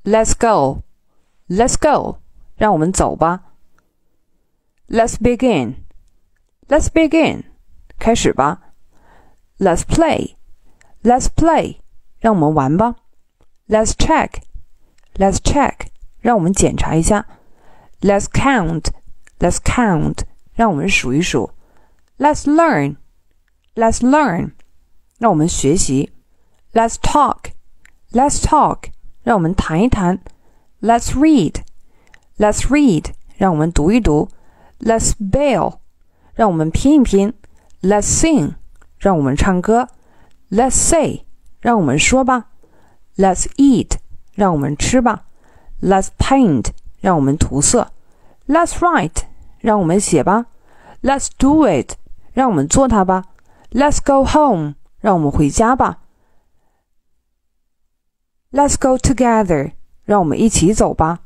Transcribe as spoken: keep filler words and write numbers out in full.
Let's go. Let's go. 让我们走吧。Let's begin. Let's begin. 开始吧。Let's play. Let's play. 让我们玩吧。Let's check. Let's check. 让我们检查一下。Let's count. Let's count. 让我们数一数。Let's learn. Let's learn. 让我们学习。Let's talk. Let's talk. 让我们谈一谈。Let's read. Let's read. 让我们读一读。Let's spell. 让我们拼一拼。Let's sing. 让我们唱歌。Let's say. 让我们说吧。Let's eat. 让我们吃吧。Let's paint. 让我们涂色。Let's write. 让我们写吧。Let's do it. 让我们做它吧。Let's go home. 让我们回家吧。Let's go together. 让我们一起走吧。